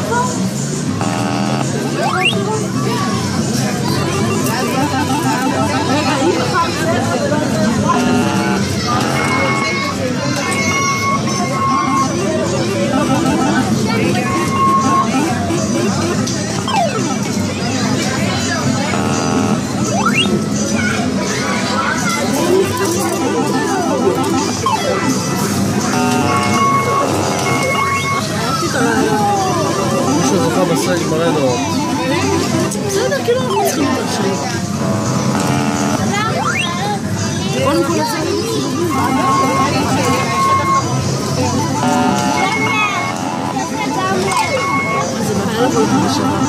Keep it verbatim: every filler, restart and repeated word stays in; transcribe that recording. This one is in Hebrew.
מישהו זוכה בסגל ברדו. בסדר, כאילו אנחנו צריכים את השני. בוא נקול את זה. זה בעיה לבוא את זה בשבת.